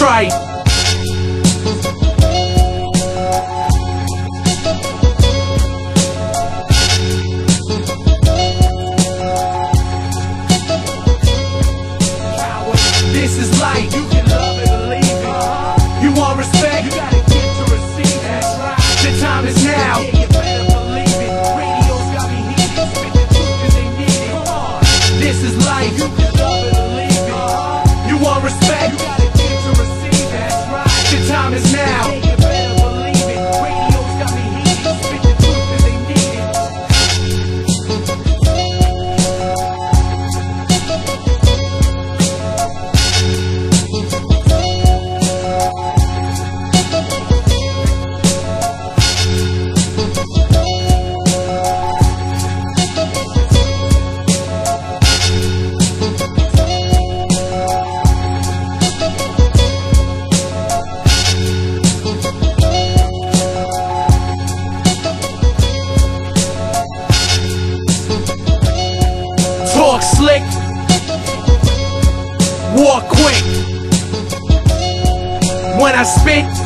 trite. This is life. You can love it or leave it. You want respect? You gotta give to receive it. That's right. The time is now. Yeah, you better believe it. Radio's got me heated. Spit the truth 'cause they need it. Come on. This is life. You can love it or leave it. You want respect? You gotta give to receive it. That's right. The time is now. Yeah, you better believe it. Radio's got me heated. Spit the truth 'cause they need it. Talk slick, walk quick. When I spit,